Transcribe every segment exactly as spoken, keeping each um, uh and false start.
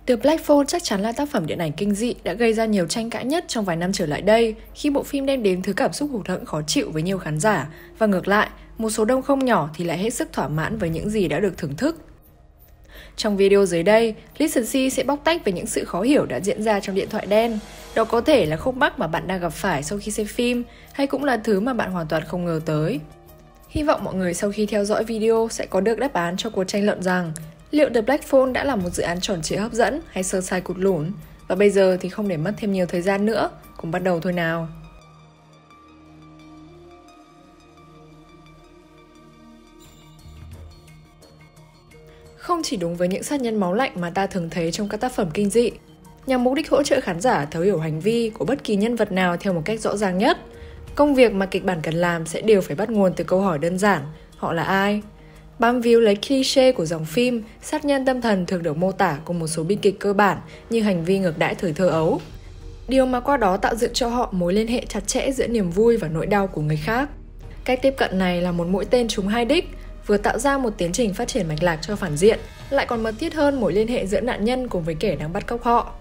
The Black Phone chắc chắn là tác phẩm điện ảnh kinh dị đã gây ra nhiều tranh cãi nhất trong vài năm trở lại đây khi bộ phim đem đến thứ cảm xúc hụt hẫng khó chịu với nhiều khán giả, và ngược lại, một số đông không nhỏ thì lại hết sức thỏa mãn với những gì đã được thưởng thức. Trong video dưới đây, Listen See sẽ bóc tách về những sự khó hiểu đã diễn ra trong Điện thoại đen. Đó có thể là khúc mắc mà bạn đang gặp phải sau khi xem phim, hay cũng là thứ mà bạn hoàn toàn không ngờ tới. Hy vọng mọi người sau khi theo dõi video sẽ có được đáp án cho cuộc tranh luận rằng liệu The Black Phone đã là một dự án tròn trịa hấp dẫn hay sơ sài cụt lủn? Và bây giờ thì không để mất thêm nhiều thời gian nữa, cùng bắt đầu thôi nào! Không chỉ đúng với những sát nhân máu lạnh mà ta thường thấy trong các tác phẩm kinh dị, nhằm mục đích hỗ trợ khán giả thấu hiểu hành vi của bất kỳ nhân vật nào theo một cách rõ ràng nhất, công việc mà kịch bản cần làm sẽ đều phải bắt nguồn từ câu hỏi đơn giản: họ là ai? Bám víu lấy cliché của dòng phim, sát nhân tâm thần thường được mô tả cùng một số bi kịch cơ bản như hành vi ngược đãi thời thơ ấu. Điều mà qua đó tạo dựng cho họ mối liên hệ chặt chẽ giữa niềm vui và nỗi đau của người khác. Cách tiếp cận này là một mũi tên trúng hai đích, vừa tạo ra một tiến trình phát triển mạch lạc cho phản diện, lại còn mật thiết hơn mối liên hệ giữa nạn nhân cùng với kẻ đang bắt cóc họ.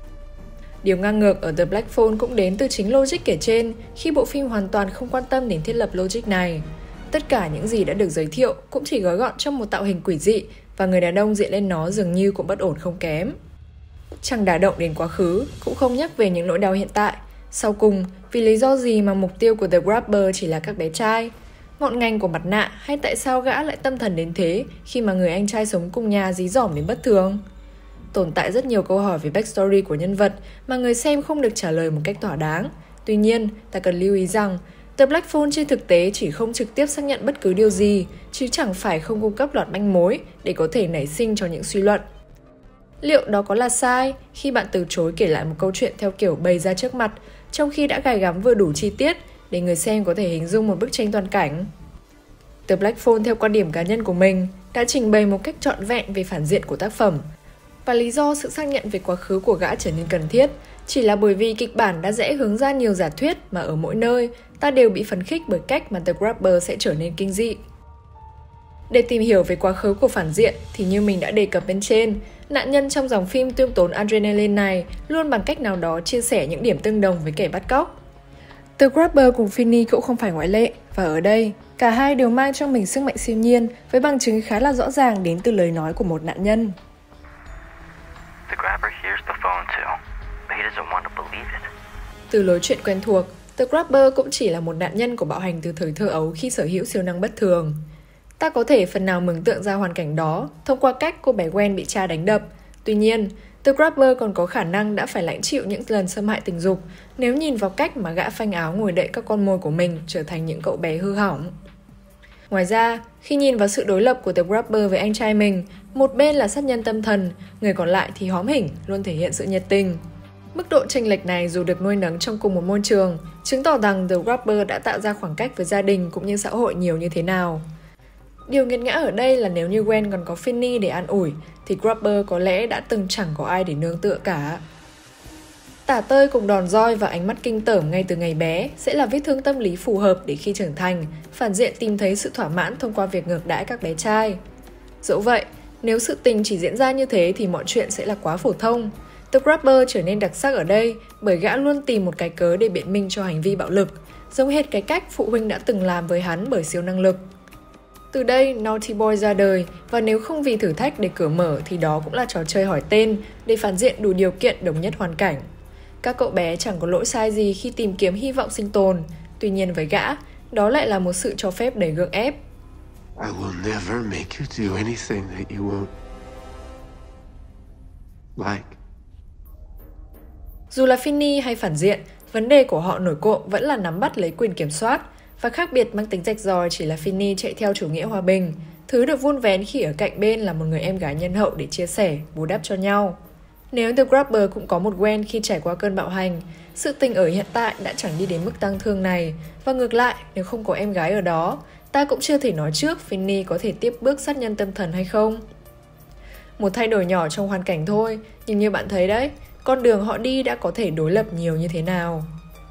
Điều ngang ngược ở The Black Phone cũng đến từ chính logic kể trên, khi bộ phim hoàn toàn không quan tâm đến thiết lập logic này. Tất cả những gì đã được giới thiệu cũng chỉ gói gọn trong một tạo hình quỷ dị, và người đàn ông diện lên nó dường như cũng bất ổn không kém. Chẳng đả động đến quá khứ, cũng không nhắc về những nỗi đau hiện tại. Sau cùng, vì lý do gì mà mục tiêu của The Grabber chỉ là các bé trai? Ngọn ngành của mặt nạ, hay tại sao gã lại tâm thần đến thế khi mà người anh trai sống cùng nhà dí dỏm đến bất thường? Tồn tại rất nhiều câu hỏi về backstory của nhân vật mà người xem không được trả lời một cách thỏa đáng. Tuy nhiên, ta cần lưu ý rằng The Black Phone trên thực tế chỉ không trực tiếp xác nhận bất cứ điều gì, chứ chẳng phải không cung cấp loạt manh mối để có thể nảy sinh cho những suy luận. Liệu đó có là sai khi bạn từ chối kể lại một câu chuyện theo kiểu bày ra trước mặt, trong khi đã gài gắm vừa đủ chi tiết để người xem có thể hình dung một bức tranh toàn cảnh? The Black Phone theo quan điểm cá nhân của mình đã trình bày một cách trọn vẹn về phản diện của tác phẩm, và lý do sự xác nhận về quá khứ của gã trở nên cần thiết chỉ là bởi vì kịch bản đã dễ hướng ra nhiều giả thuyết mà ở mỗi nơi ta đều bị phấn khích bởi cách mà The Grabber sẽ trở nên kinh dị. Để tìm hiểu về quá khứ của phản diện thì như mình đã đề cập bên trên, nạn nhân trong dòng phim tiêu tốn adrenaline này luôn bằng cách nào đó chia sẻ những điểm tương đồng với kẻ bắt cóc. The Grabber cùng Finney cũng không phải ngoại lệ, và ở đây, cả hai đều mang trong mình sức mạnh siêu nhiên với bằng chứng khá là rõ ràng đến từ lời nói của một nạn nhân. The Grabber hears the phone too, but he doesn't want to believe it. Từ lối chuyện quen thuộc, The Grabber cũng chỉ là một nạn nhân của bạo hành từ thời thơ ấu khi sở hữu siêu năng bất thường. Ta có thể phần nào mường tượng ra hoàn cảnh đó thông qua cách cô bé Gwen bị cha đánh đập. Tuy nhiên, The Grabber còn có khả năng đã phải lãnh chịu những lần xâm hại tình dục nếu nhìn vào cách mà gã phanh áo ngồi đậy các con mồi của mình trở thành những cậu bé hư hỏng. Ngoài ra, khi nhìn vào sự đối lập của The Grabber với anh trai mình, một bên là sát nhân tâm thần, người còn lại thì hóm hỉnh, luôn thể hiện sự nhiệt tình. Mức độ chênh lệch này dù được nuôi nấng trong cùng một môi trường, chứng tỏ rằng The Grabber đã tạo ra khoảng cách với gia đình cũng như xã hội nhiều như thế nào. Điều nghiệt ngã ở đây là nếu như Gwen còn có Finney để an ủi, thì Grabber có lẽ đã từng chẳng có ai để nương tựa cả. Tả tơi cùng đòn roi và ánh mắt kinh tởm ngay từ ngày bé sẽ là vết thương tâm lý phù hợp để khi trưởng thành, phản diện tìm thấy sự thỏa mãn thông qua việc ngược đãi các bé trai. Dẫu vậy, nếu sự tình chỉ diễn ra như thế thì mọi chuyện sẽ là quá phổ thông. The Grabber trở nên đặc sắc ở đây bởi gã luôn tìm một cái cớ để biện minh cho hành vi bạo lực, giống hệt cái cách phụ huynh đã từng làm với hắn bởi siêu năng lực. Từ đây, Naughty Boy ra đời, và nếu không vì thử thách để cửa mở thì đó cũng là trò chơi hỏi tên để phản diện đủ điều kiện đồng nhất hoàn cảnh. Các cậu bé chẳng có lỗi sai gì khi tìm kiếm hy vọng sinh tồn, tuy nhiên với gã, đó lại là một sự cho phép đầy gượng ép. I will never make you do anything that you won't like. Dù là Finney hay phản diện, vấn đề của họ nổi cộm vẫn là nắm bắt lấy quyền kiểm soát, và khác biệt mang tính rạch ròi chỉ là Finney chạy theo chủ nghĩa hòa bình, thứ được vun vén khi ở cạnh bên là một người em gái nhân hậu để chia sẻ, bù đắp cho nhau. Nếu The Grabber cũng có một Gwen khi trải qua cơn bạo hành, sự tình ở hiện tại đã chẳng đi đến mức tang thương này, và ngược lại, nếu không có em gái ở đó, ta cũng chưa thể nói trước Finney có thể tiếp bước sát nhân tâm thần hay không. Một thay đổi nhỏ trong hoàn cảnh thôi, nhưng như bạn thấy đấy, con đường họ đi đã có thể đối lập nhiều như thế nào.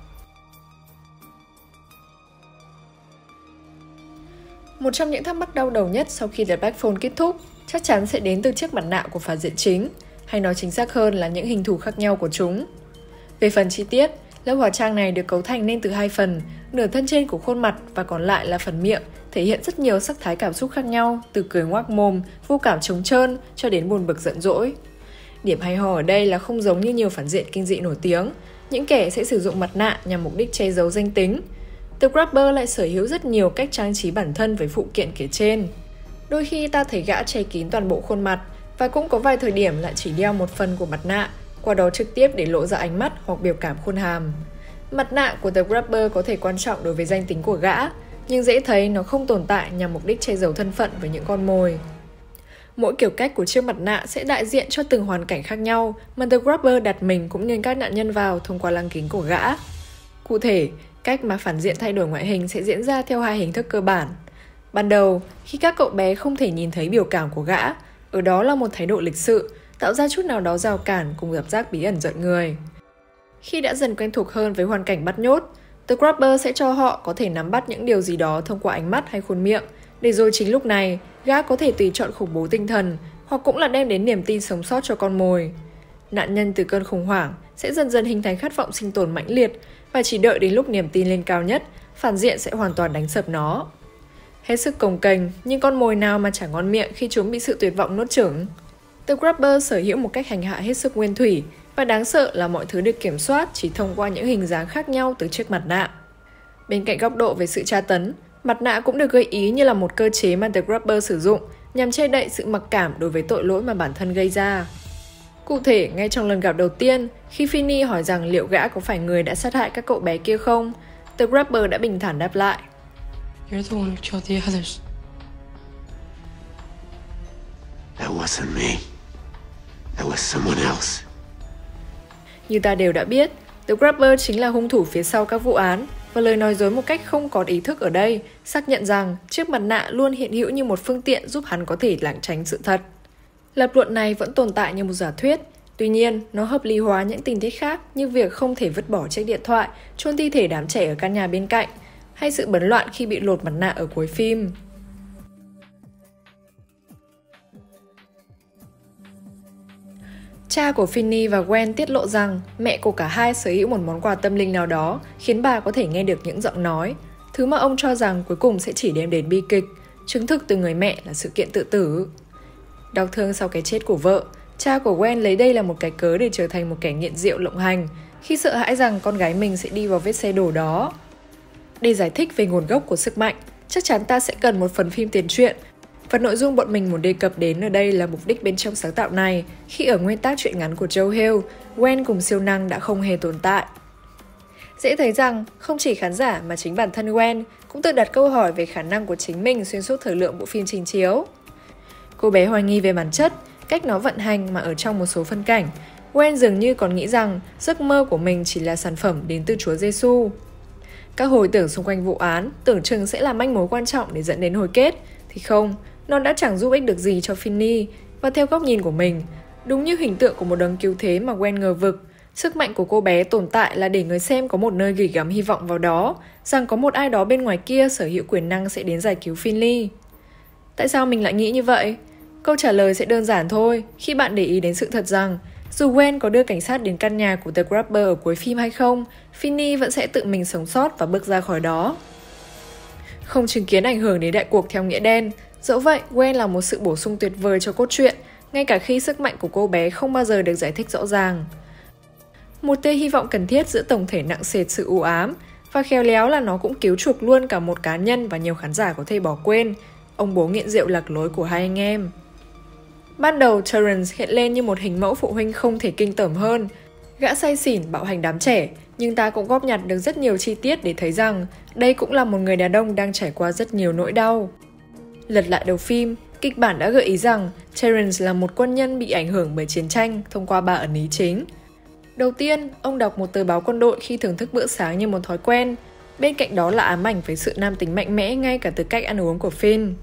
Một trong những thắc mắc đau đầu nhất sau khi The Black Phone kết thúc chắc chắn sẽ đến từ chiếc mặt nạ của phản diện chính. hay nói chính xác hơn là những hình thù khác nhau của chúng. Về phần chi tiết, lớp hóa trang này được cấu thành nên từ hai phần, nửa thân trên của khuôn mặt và còn lại là phần miệng, thể hiện rất nhiều sắc thái cảm xúc khác nhau, từ cười ngoác mồm, vô cảm trống trơn cho đến buồn bực giận dỗi. Điểm hay ho ở đây là không giống như nhiều phản diện kinh dị nổi tiếng, những kẻ sẽ sử dụng mặt nạ nhằm mục đích che giấu danh tính. The Grabber lại sở hữu rất nhiều cách trang trí bản thân với phụ kiện kể trên. Đôi khi ta thấy gã che kín toàn bộ khuôn mặt, và cũng có vài thời điểm lại chỉ đeo một phần của mặt nạ, qua đó trực tiếp để lộ ra ánh mắt hoặc biểu cảm khuôn hàm. Mặt nạ của The Grabber có thể quan trọng đối với danh tính của gã, nhưng dễ thấy nó không tồn tại nhằm mục đích che giấu thân phận với những con mồi. Mỗi kiểu cách của chiếc mặt nạ sẽ đại diện cho từng hoàn cảnh khác nhau mà The Grabber đặt mình cũng như các nạn nhân vào thông qua lăng kính của gã. Cụ thể, cách mà phản diện thay đổi ngoại hình sẽ diễn ra theo hai hình thức cơ bản. Ban đầu, khi các cậu bé không thể nhìn thấy biểu cảm của gã, ở đó là một thái độ lịch sự, tạo ra chút nào đó rào cản cùng cảm giác bí ẩn rợn người. Khi đã dần quen thuộc hơn với hoàn cảnh bắt nhốt, The Grabber sẽ cho họ có thể nắm bắt những điều gì đó thông qua ánh mắt hay khuôn miệng, để rồi chính lúc này, gã có thể tùy chọn khủng bố tinh thần, hoặc cũng là đem đến niềm tin sống sót cho con mồi. Nạn nhân từ cơn khủng hoảng sẽ dần dần hình thành khát vọng sinh tồn mãnh liệt, và chỉ đợi đến lúc niềm tin lên cao nhất, phản diện sẽ hoàn toàn đánh sập nó. Hết sức cồng kềnh, nhưng con mồi nào mà chả ngon miệng khi chúng bị sự tuyệt vọng nuốt chửng. The Grabber sở hữu một cách hành hạ hết sức nguyên thủy, và đáng sợ là mọi thứ được kiểm soát chỉ thông qua những hình dáng khác nhau từ chiếc mặt nạ. Bên cạnh góc độ về sự tra tấn, mặt nạ cũng được gợi ý như là một cơ chế mà The Grabber sử dụng nhằm che đậy sự mặc cảm đối với tội lỗi mà bản thân gây ra. Cụ thể, ngay trong lần gặp đầu tiên, khi Finney hỏi rằng liệu gã có phải người đã sát hại các cậu bé kia không, The Grabber đã bình thản đáp lại: You're the one who killed the others. That wasn't me. That was someone else. Như ta đều đã biết, The Grabber chính là hung thủ phía sau các vụ án, và lời nói dối một cách không có ý thức ở đây xác nhận rằng chiếc mặt nạ luôn hiện hữu như một phương tiện giúp hắn có thể lảng tránh sự thật. Lập luận này vẫn tồn tại như một giả thuyết, tuy nhiên nó hợp lý hóa những tình tiết khác như việc không thể vứt bỏ chiếc điện thoại, chôn thi thể đám trẻ ở căn nhà bên cạnh, hay sự bấn loạn khi bị lột mặt nạ ở cuối phim. Cha của Finney và Gwen tiết lộ rằng mẹ của cả hai sở hữu một món quà tâm linh nào đó khiến bà có thể nghe được những giọng nói, thứ mà ông cho rằng cuối cùng sẽ chỉ đem đến bi kịch, chứng thực từ người mẹ là sự kiện tự tử. Đau thương sau cái chết của vợ, cha của Gwen lấy đây là một cái cớ để trở thành một kẻ nghiện rượu lộng hành, khi sợ hãi rằng con gái mình sẽ đi vào vết xe đổ đó. Để giải thích về nguồn gốc của sức mạnh, chắc chắn ta sẽ cần một phần phim tiền truyện, và nội dung bọn mình muốn đề cập đến ở đây là mục đích bên trong sáng tạo này, khi ở nguyên tác truyện ngắn của Joe Hill, Gwen cùng siêu năng đã không hề tồn tại. Dễ thấy rằng, không chỉ khán giả mà chính bản thân Gwen cũng tự đặt câu hỏi về khả năng của chính mình xuyên suốt thời lượng bộ phim trình chiếu. Cô bé hoài nghi về bản chất, cách nó vận hành mà ở trong một số phân cảnh, Gwen dường như còn nghĩ rằng giấc mơ của mình chỉ là sản phẩm đến từ Chúa Giêsu. Các hồi tưởng xung quanh vụ án tưởng chừng sẽ là manh mối quan trọng để dẫn đến hồi kết, thì không, nó đã chẳng giúp ích được gì cho Finney, và theo góc nhìn của mình, đúng như hình tượng của một đấng cứu thế mà Gwen ngờ vực, sức mạnh của cô bé tồn tại là để người xem có một nơi gửi gắm hy vọng vào đó, rằng có một ai đó bên ngoài kia sở hữu quyền năng sẽ đến giải cứu Finley. Tại sao mình lại nghĩ như vậy? Câu trả lời sẽ đơn giản thôi, khi bạn để ý đến sự thật rằng, dù Gwen có đưa cảnh sát đến căn nhà của The Grabber ở cuối phim hay không, Finney vẫn sẽ tự mình sống sót và bước ra khỏi đó. Không chứng kiến ảnh hưởng đến đại cuộc theo nghĩa đen, dẫu vậy, Gwen là một sự bổ sung tuyệt vời cho cốt truyện, ngay cả khi sức mạnh của cô bé không bao giờ được giải thích rõ ràng. Một tia hy vọng cần thiết giữa tổng thể nặng sệt sự u ám, và khéo léo là nó cũng cứu chuộc luôn cả một cá nhân và nhiều khán giả có thể bỏ quên, ông bố nghiện rượu lạc lối của hai anh em. Ban đầu, Terrence hiện lên như một hình mẫu phụ huynh không thể kinh tởm hơn. Gã say xỉn bạo hành đám trẻ, nhưng ta cũng góp nhặt được rất nhiều chi tiết để thấy rằng đây cũng là một người đàn ông đang trải qua rất nhiều nỗi đau. Lật lại đầu phim, kịch bản đã gợi ý rằng Terrence là một quân nhân bị ảnh hưởng bởi chiến tranh thông qua ba ẩn ý chính. Đầu tiên, ông đọc một tờ báo quân đội khi thưởng thức bữa sáng như một thói quen. Bên cạnh đó là ám ảnh với sự nam tính mạnh mẽ ngay cả từ cách ăn uống của Finn.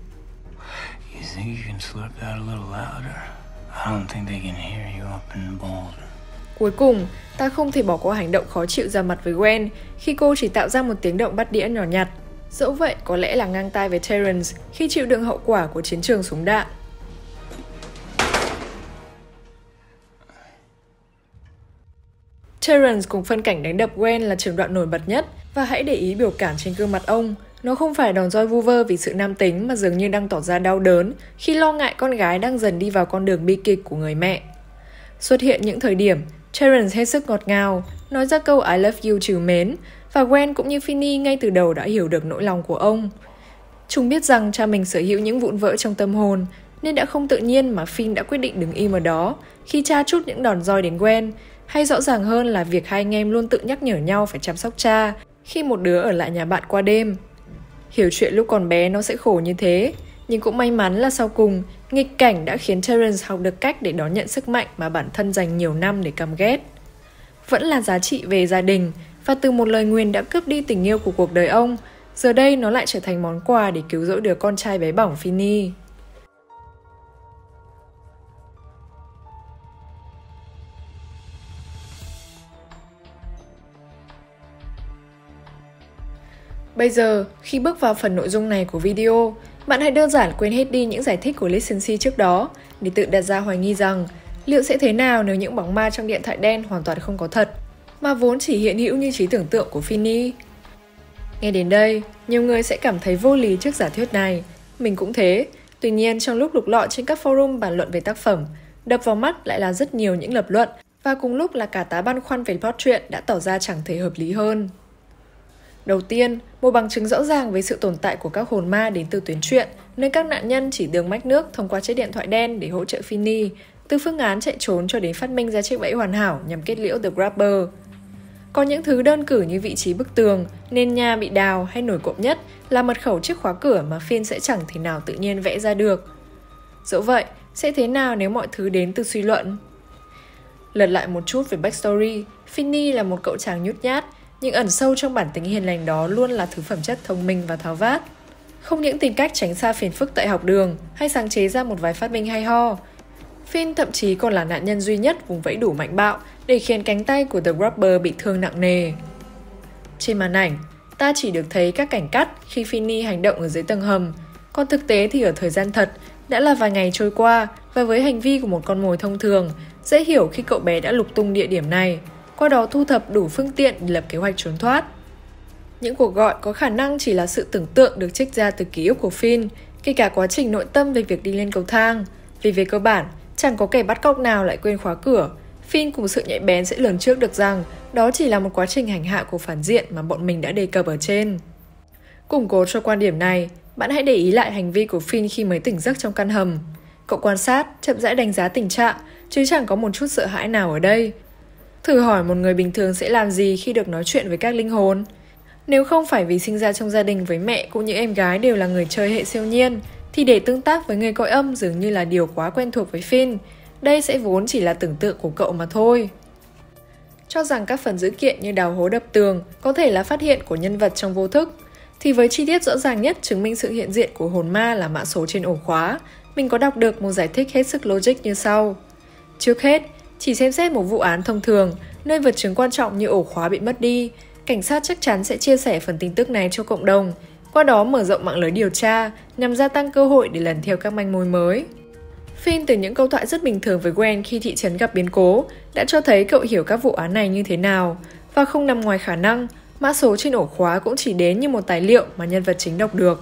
You think you can slurp that a little louder? I don't think they can hear you up in the balls. Cuối cùng, ta không thể bỏ qua hành động khó chịu ra mặt với Gwen khi cô chỉ tạo ra một tiếng động bắt đĩa nhỏ nhặt. Dẫu vậy, có lẽ là ngang tay với Terrence khi chịu đựng hậu quả của chiến trường súng đạn. Terrence cùng phân cảnh đánh đập Gwen là trường đoạn nổi bật nhất, và hãy để ý biểu cảm trên gương mặt ông. Nó không phải đòn roi vu vơ vì sự nam tính mà dường như đang tỏ ra đau đớn khi lo ngại con gái đang dần đi vào con đường bi kịch của người mẹ. Xuất hiện những thời điểm Terrence hết sức ngọt ngào, nói ra câu I love you trìu mến, và Gwen cũng như Finney ngay từ đầu đã hiểu được nỗi lòng của ông. Chúng biết rằng cha mình sở hữu những vụn vỡ trong tâm hồn, nên đã không tự nhiên mà Finn đã quyết định đứng im ở đó khi cha trút những đòn roi đến Gwen, hay rõ ràng hơn là việc hai anh em luôn tự nhắc nhở nhau phải chăm sóc cha khi một đứa ở lại nhà bạn qua đêm. Hiểu chuyện lúc còn bé nó sẽ khổ như thế, nhưng cũng may mắn là sau cùng, nghịch cảnh đã khiến Terrence học được cách để đón nhận sức mạnh mà bản thân dành nhiều năm để căm ghét. Vẫn là giá trị về gia đình, và từ một lời nguyền đã cướp đi tình yêu của cuộc đời ông, giờ đây nó lại trở thành món quà để cứu rỗi đứa con trai bé bỏng Finney. Bây giờ, khi bước vào phần nội dung này của video, bạn hãy đơn giản quên hết đi những giải thích của Licency trước đó để tự đặt ra hoài nghi rằng liệu sẽ thế nào nếu những bóng ma trong điện thoại đen hoàn toàn không có thật, mà vốn chỉ hiện hữu như trí tưởng tượng của Finney. Nghe đến đây, nhiều người sẽ cảm thấy vô lý trước giả thuyết này. Mình cũng thế. Tuy nhiên, trong lúc lục lọi trên các forum bàn luận về tác phẩm, đập vào mắt lại là rất nhiều những lập luận, và cùng lúc là cả tá băn khoăn về plot truyện đã tỏ ra chẳng thể hợp lý hơn. Đầu tiên, một bằng chứng rõ ràng về sự tồn tại của các hồn ma đến từ tuyến truyện, nơi các nạn nhân chỉ đường mách nước thông qua chiếc điện thoại đen để hỗ trợ Finney, từ phương án chạy trốn cho đến phát minh ra chiếc bẫy hoàn hảo nhằm kết liễu The Grabber. Có những thứ đơn cử như vị trí bức tường, nền nhà bị đào hay nổi cộm nhất là mật khẩu chiếc khóa cửa mà Finn sẽ chẳng thể nào tự nhiên vẽ ra được. Dẫu vậy, sẽ thế nào nếu mọi thứ đến từ suy luận? Lật lại một chút về backstory, Finney là một cậu chàng nhút nhát, nhưng ẩn sâu trong bản tính hiền lành đó luôn là thứ phẩm chất thông minh và tháo vát. Không những tìm cách tránh xa phiền phức tại học đường hay sáng chế ra một vài phát minh hay ho, Finn thậm chí còn là nạn nhân duy nhất vùng vẫy đủ mạnh bạo để khiến cánh tay của The Grabber bị thương nặng nề. Trên màn ảnh, ta chỉ được thấy các cảnh cắt khi Finney hành động ở dưới tầng hầm, còn thực tế thì ở thời gian thật đã là vài ngày trôi qua, và với hành vi của một con mồi thông thường, dễ hiểu khi cậu bé đã lục tung địa điểm này, qua đó thu thập đủ phương tiện để lập kế hoạch trốn thoát. Những cuộc gọi có khả năng chỉ là sự tưởng tượng được trích ra từ ký ức của Finn, kể cả quá trình nội tâm về việc đi lên cầu thang. Vì về cơ bản, chẳng có kẻ bắt cóc nào lại quên khóa cửa. Finn cùng sự nhạy bén sẽ lường trước được rằng đó chỉ là một quá trình hành hạ của phản diện mà bọn mình đã đề cập ở trên. Củng cố cho quan điểm này, bạn hãy để ý lại hành vi của Finn khi mới tỉnh giấc trong căn hầm. Cậu quan sát, chậm rãi đánh giá tình trạng, chứ chẳng có một chút sợ hãi nào ở đây. Thử hỏi một người bình thường sẽ làm gì khi được nói chuyện với các linh hồn? Nếu không phải vì sinh ra trong gia đình với mẹ cũng như em gái đều là người chơi hệ siêu nhiên, thì để tương tác với người cõi âm dường như là điều quá quen thuộc với Finn. Đây sẽ vốn chỉ là tưởng tượng của cậu mà thôi. Cho rằng các phần dữ kiện như đào hố đập tường có thể là phát hiện của nhân vật trong vô thức, thì với chi tiết rõ ràng nhất chứng minh sự hiện diện của hồn ma là mã số trên ổ khóa, mình có đọc được một giải thích hết sức logic như sau. Trước hết, chỉ xem xét một vụ án thông thường, nơi vật chứng quan trọng như ổ khóa bị mất đi, cảnh sát chắc chắn sẽ chia sẻ phần tin tức này cho cộng đồng, qua đó mở rộng mạng lưới điều tra nhằm gia tăng cơ hội để lần theo các manh mối mới. Finn từ những câu thoại rất bình thường với Gwen khi thị trấn gặp biến cố đã cho thấy cậu hiểu các vụ án này như thế nào, và không nằm ngoài khả năng mã số trên ổ khóa cũng chỉ đến như một tài liệu mà nhân vật chính đọc được.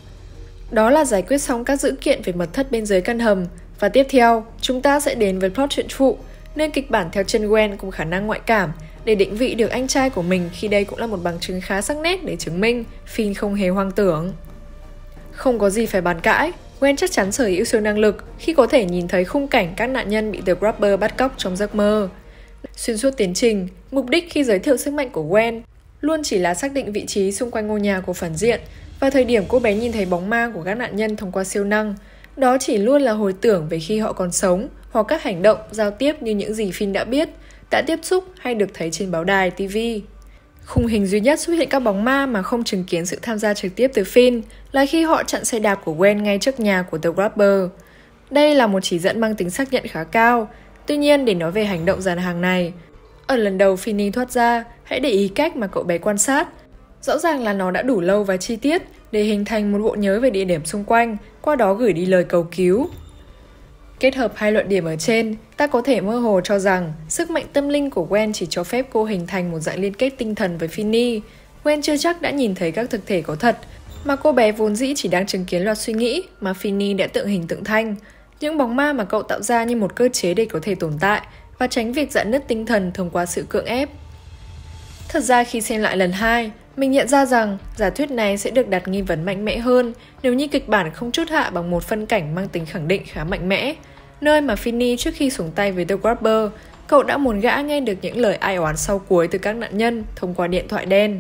Đó là giải quyết xong các dữ kiện về mật thất bên dưới căn hầm, và tiếp theo chúng ta sẽ đến với plot truyện phụ, nên kịch bản theo chân Gwen cùng khả năng ngoại cảm để định vị được anh trai của mình, khi đây cũng là một bằng chứng khá sắc nét để chứng minh Finn không hề hoang tưởng. Không có gì phải bàn cãi, Gwen chắc chắn sở hữu siêu năng lực khi có thể nhìn thấy khung cảnh các nạn nhân bị The Grabber bắt cóc trong giấc mơ. Xuyên suốt tiến trình, mục đích khi giới thiệu sức mạnh của Gwen luôn chỉ là xác định vị trí xung quanh ngôi nhà của phản diện, và thời điểm cô bé nhìn thấy bóng ma của các nạn nhân thông qua siêu năng, đó chỉ luôn là hồi tưởng về khi họ còn sống, hoặc các hành động, giao tiếp như những gì Finn đã biết, đã tiếp xúc hay được thấy trên báo đài, ti vi. Khung hình duy nhất xuất hiện các bóng ma mà không chứng kiến sự tham gia trực tiếp từ Finn là khi họ chặn xe đạp của Gwen ngay trước nhà của The Grabber. Đây là một chỉ dẫn mang tính xác nhận khá cao. Tuy nhiên, để nói về hành động dàn hàng này, ở lần đầu Finney thoát ra, hãy để ý cách mà cậu bé quan sát. Rõ ràng là nó đã đủ lâu và chi tiết để hình thành một bộ nhớ về địa điểm xung quanh, qua đó gửi đi lời cầu cứu. Kết hợp hai luận điểm ở trên, ta có thể mơ hồ cho rằng sức mạnh tâm linh của Gwen chỉ cho phép cô hình thành một dạng liên kết tinh thần với Finny. Gwen chưa chắc đã nhìn thấy các thực thể có thật, mà cô bé vốn dĩ chỉ đang chứng kiến loạt suy nghĩ mà Finny đã tượng hình tượng thanh. Những bóng ma mà cậu tạo ra như một cơ chế để có thể tồn tại và tránh việc rạn nứt tinh thần thông qua sự cưỡng ép. Thật ra khi xem lại lần hai, mình nhận ra rằng giả thuyết này sẽ được đặt nghi vấn mạnh mẽ hơn nếu như kịch bản không chốt hạ bằng một phân cảnh mang tính khẳng định khá mạnh mẽ, nơi mà Finny trước khi xuống tay với The Grabber, cậu đã muốn gã nghe được những lời ai oán sau cuối từ các nạn nhân thông qua điện thoại đen.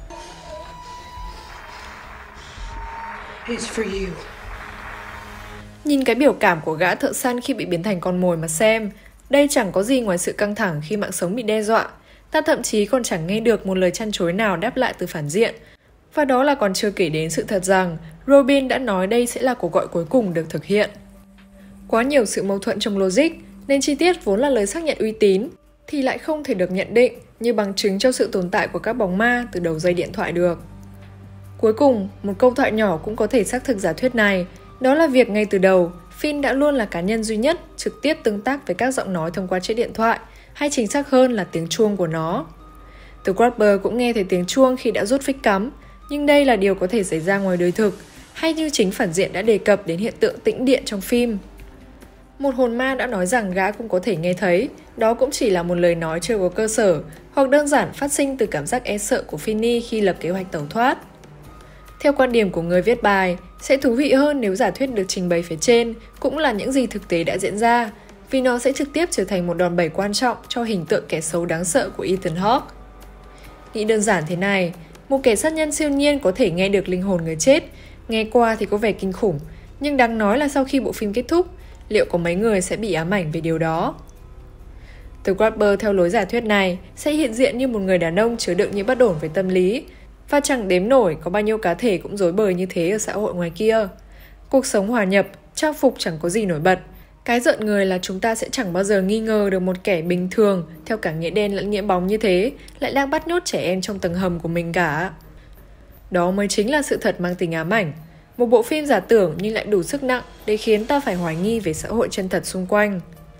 It's for you. Nhìn cái biểu cảm của gã thợ săn khi bị biến thành con mồi mà xem, đây chẳng có gì ngoài sự căng thẳng khi mạng sống bị đe dọa. Ta thậm chí còn chẳng nghe được một lời chăn chối nào đáp lại từ phản diện. Và đó là còn chưa kể đến sự thật rằng Robin đã nói đây sẽ là cuộc gọi cuối cùng được thực hiện. Quá nhiều sự mâu thuẫn trong logic, nên chi tiết vốn là lời xác nhận uy tín, thì lại không thể được nhận định như bằng chứng cho sự tồn tại của các bóng ma từ đầu dây điện thoại được. Cuối cùng, một câu thoại nhỏ cũng có thể xác thực giả thuyết này, đó là việc ngay từ đầu, Finn đã luôn là cá nhân duy nhất trực tiếp tương tác với các giọng nói thông qua chiếc điện thoại, hay chính xác hơn là tiếng chuông của nó. The Grabber cũng nghe thấy tiếng chuông khi đã rút phích cắm, nhưng đây là điều có thể xảy ra ngoài đời thực, hay như chính phản diện đã đề cập đến hiện tượng tĩnh điện trong phim. Một hồn ma đã nói rằng gã cũng có thể nghe thấy, đó cũng chỉ là một lời nói chưa có cơ sở, hoặc đơn giản phát sinh từ cảm giác e sợ của Finny khi lập kế hoạch tẩu thoát. Theo quan điểm của người viết bài, sẽ thú vị hơn nếu giả thuyết được trình bày phía trên cũng là những gì thực tế đã diễn ra, vì nó sẽ trực tiếp trở thành một đòn bẩy quan trọng cho hình tượng kẻ xấu đáng sợ của Ethan Hawke. Nghĩ đơn giản thế này, một kẻ sát nhân siêu nhiên có thể nghe được linh hồn người chết, nghe qua thì có vẻ kinh khủng, nhưng đáng nói là sau khi bộ phim kết thúc, liệu có mấy người sẽ bị ám ảnh về điều đó? The Grabber theo lối giả thuyết này sẽ hiện diện như một người đàn ông chứa đựng những bất ổn về tâm lý, và chẳng đếm nổi có bao nhiêu cá thể cũng rối bời như thế ở xã hội ngoài kia. Cuộc sống hòa nhập, trang phục chẳng có gì nổi bật. Cái giận người là chúng ta sẽ chẳng bao giờ nghi ngờ được một kẻ bình thường, theo cả nghĩa đen lẫn nghĩa bóng như thế, lại đang bắt nhốt trẻ em trong tầng hầm của mình cả. Đó mới chính là sự thật mang tính ám ảnh. Một bộ phim giả tưởng nhưng lại đủ sức nặng để khiến ta phải hoài nghi về xã hội chân thật xung quanh.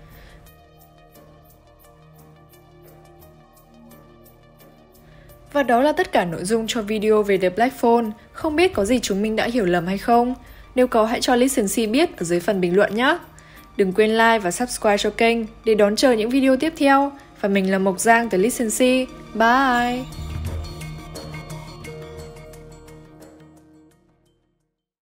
Và đó là tất cả nội dung cho video về The Black Phone. Không biết có gì chúng mình đã hiểu lầm hay không? Nếu có hãy cho Listen See biết ở dưới phần bình luận nhé! Đừng quên like và subscribe cho kênh để đón chờ những video tiếp theo. Và mình là Mộc Giang từ Listen See. Bye!